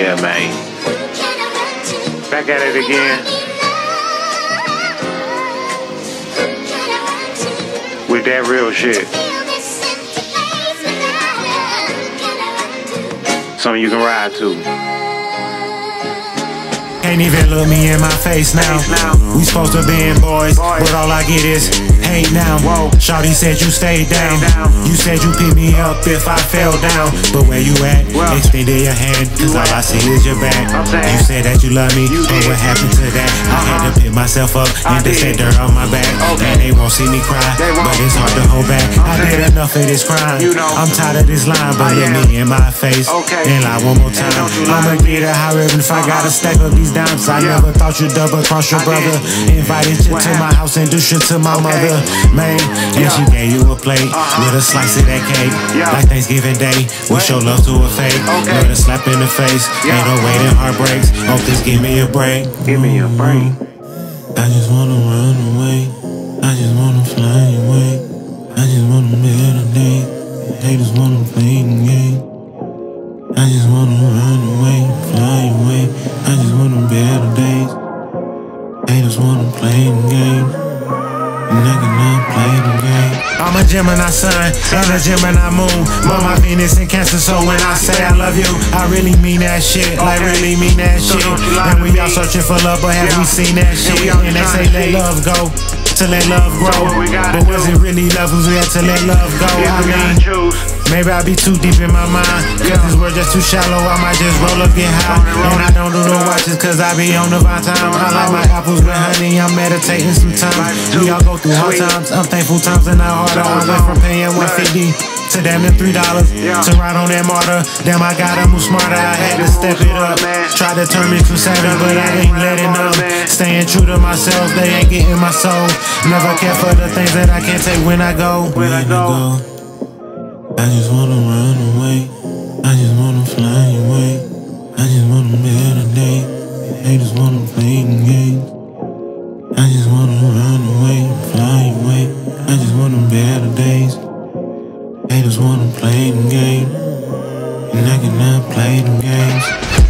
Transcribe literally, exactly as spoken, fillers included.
Yeah, man. Back at it again. With that real shit. Something you can ride to. Can't even look me in my face now. We supposed to be boys, but all I get is hate now. Shawty said you stayed down. You said you pick me up if I fell down. But where you at? Extended your hand, cause all I see is your back. You said that you love me, but what happened to that? I had to pick myself up and just say dirt on my back. And they won't see me cry, but it's hard to hold back. I did enough of this crime. I'm tired of this line, but look me in my face and lie one more time. I'ma get it however if I gotta stack up these dimes. I never thought you'd double cross your brother. Invited you to my house and do shit to my mother, man. And she gave you a plate with a slice of that cake. Like Thanksgiving Day, we show love to a fake. With a slap in the face, ain't no waiting heartbreaks. Hope this give me a break. Give me a break. I just wanna run away. I just wanna fly away. I just wanna better day. Haters wanna play the game. I just wanna run away, fly away. I just wanna better days. Haters wanna play the game, and I cannot play the game. I'm a Gemini sun and a Gemini moon, but my Venus in Cancer, so when I say I love you, I really mean that shit, like really mean that shit. And we all searching for love, but have we seen that shit? And they say let love go, to let love grow, but was it really love? Was we had to let love go? I mean, maybe I be too deep in my mind, cause this world just too shallow. I might just roll up, get high, and I don't do no watches cause I be on the vibe time. I like my apples with honey, I'm meditating sometimes. We all go through hard times, I'm thankful times and not harder. I went from paying one fifty to damn near three dollars to ride on that martyr. Damn, I gotta move smarter, I had to step it up. Tried to turn me to savage, but I ain't letting up. Staying true to myself, they ain't getting my soul. Never care for the things that I can't take when I go. When I go, I just wanna run away. I just wanna fly away. I just wanna better day. Haters wanna play the game. I just wanna run away, fly away. I just wanna better days. Haters wanna play the game, and I cannot play the games.